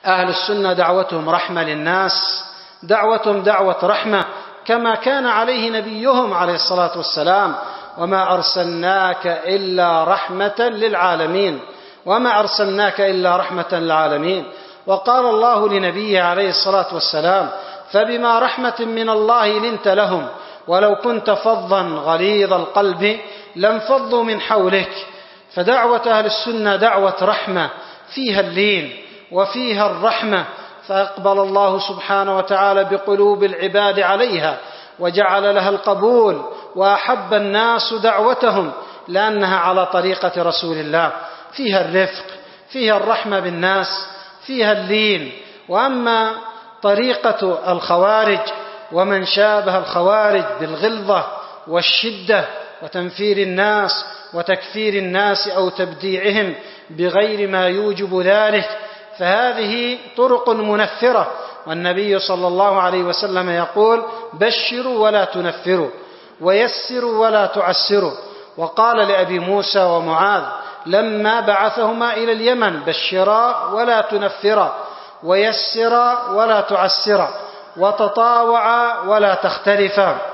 أهل السنة دعوتهم رحمة للناس، دعوتهم دعوة رحمة كما كان عليه نبيهم عليه الصلاة والسلام: وما أرسلناك إلا رحمة للعالمين، وما أرسلناك إلا رحمة للعالمين. وقال الله لنبيه عليه الصلاة والسلام: فبما رحمة من الله لنت لهم ولو كنت فظا غليظ القلب لانفضوا من حولك. فدعوة أهل السنة دعوة رحمة فيها اللين وفيها الرحمة، فأقبل الله سبحانه وتعالى بقلوب العباد عليها وجعل لها القبول، وأحب الناس دعوتهم لأنها على طريقة رسول الله، فيها الرفق، فيها الرحمة بالناس، فيها اللين. وأما طريقة الخوارج ومن شابه الخوارج بالغلظة والشدة وتنفير الناس وتكفير الناس أو تبديعهم بغير ما يوجب ذلك، فهذه طرق منفرة. والنبي صلى الله عليه وسلم يقول: بشروا ولا تنفروا، ويسروا ولا تعسروا. وقال لأبي موسى ومعاذ لما بعثهما إلى اليمن: بشرا ولا تنفرا، ويسرا ولا تعسرا، وتطاوعا ولا تختلفا.